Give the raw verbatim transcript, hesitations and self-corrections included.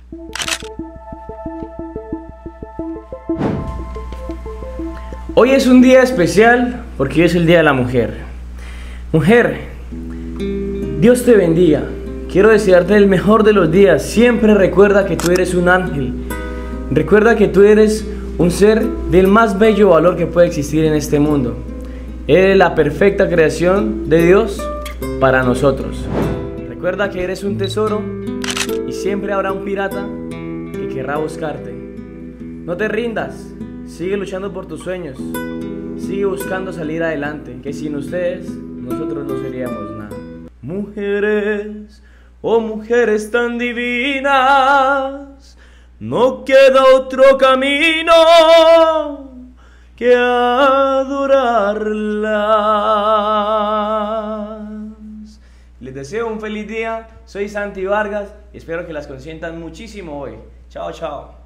Hoy es un día especial porque hoy es el Día de la Mujer. Mujer, Dios te bendiga. Quiero desearte el mejor de los días. Siempre recuerda que tú eres un ángel. Recuerda que tú eres un ser del más bello valor que puede existir en este mundo. Eres la perfecta creación de Dios para nosotros. Recuerda que eres un tesoro y siempre habrá un pirata que querrá buscarte. No te rindas. Sigue luchando por tus sueños. Sigue buscando salir adelante. Que sin ustedes, nosotros no seríamos nada. Mujeres, oh mujeres tan divinas, no queda otro camino que adorarlas. Les deseo un feliz día. Soy Santi Vargas y espero que las consientan muchísimo hoy. Chao, chao.